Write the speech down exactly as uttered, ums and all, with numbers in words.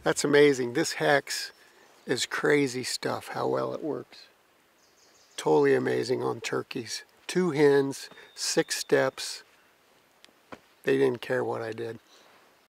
That's amazing. This HECS is crazy stuff, how well it works. Totally amazing on turkeys. Two hens, six steps. They didn't care what I did.